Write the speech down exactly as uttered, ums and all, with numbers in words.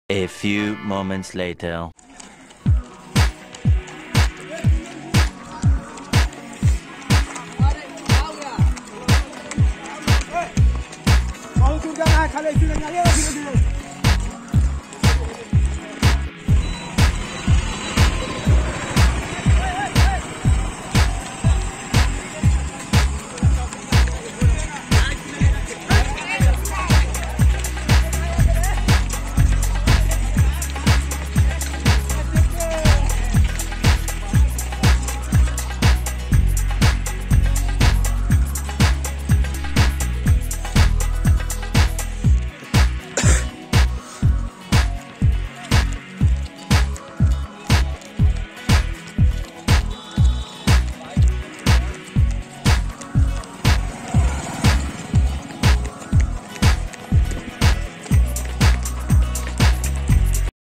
A few moments later. Mau juga nak kalau itu dengan dia,